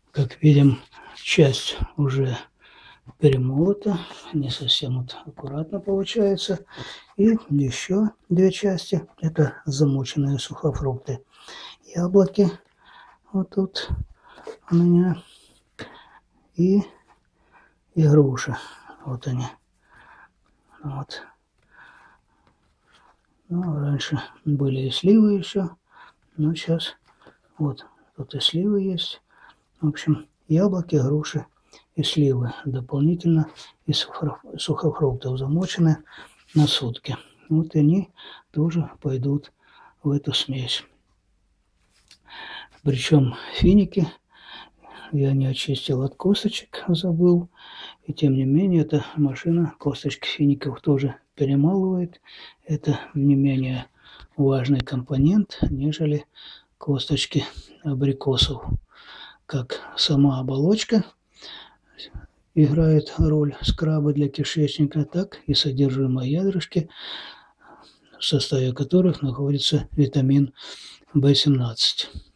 Как видим, часть уже перемолота, не совсем вот аккуратно получается. И еще две части – это замоченные сухофрукты. Яблоки вот тут у меня и груши. Вот они. Вот. Ну, раньше были и сливы еще, но сейчас вот тут и сливы есть. В общем, яблоки, груши и сливы дополнительно из сухофруктов замочены на сутки. Вот они тоже пойдут в эту смесь. Причем финики я не очистил от косточек, забыл. И тем не менее, эта машина косточки фиников тоже перемалывает. Это не менее важный компонент, нежели косточки абрикосов. Как сама оболочка играет роль скраба для кишечника, так и содержимое ядрышки, в составе которых находится витамин В17.